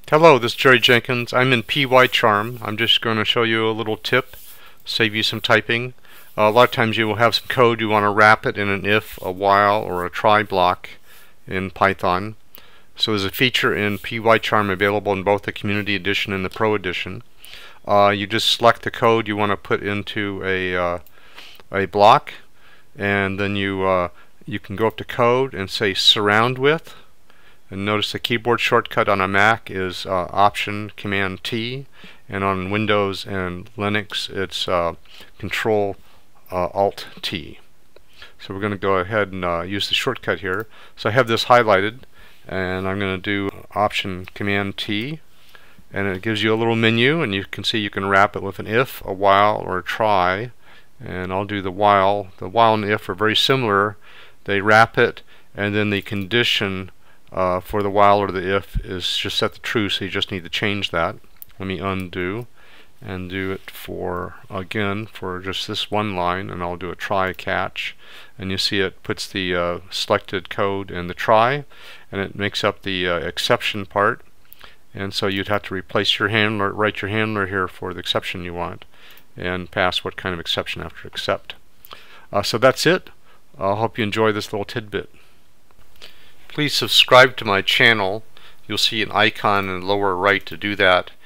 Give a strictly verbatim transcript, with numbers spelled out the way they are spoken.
Hello, this is Jerry Jenkins. I'm in PyCharm. I'm just going to show you a little tip, save you some typing. Uh, a lot of times you will have some code, you want to wrap it in an if, a while, or a try block in Python. So there's a feature in PyCharm available in both the Community Edition and the Pro Edition. Uh, you just select the code you want to put into a, uh, a block, and then you, uh, you can go up to code and say surround with. And notice the keyboard shortcut on a Mac is uh, Option Command T, and on Windows and Linux it's uh, Control uh, Alt T. So we're going to go ahead and uh, use the shortcut here. So I have this highlighted, and I'm going to do Option Command T, and it gives you a little menu, and you can see you can wrap it with an if, a while, or a try. And I'll do the while. The while and the if are very similar. They wrap it, and then the condition Uh, for the while or the if is just set to true, so you just need to change that. Let me undo and do it for, again, for just this one line, and I'll do a try catch, and you see it puts the uh, selected code in the try, and it makes up the uh, exception part. And so you'd have to replace your handler, write your handler here for the exception you want, and pass what kind of exception after accept. Uh, so that's it. I hope you enjoy this little tidbit. Please subscribe to my channel. You'll see an icon in the lower right to do that,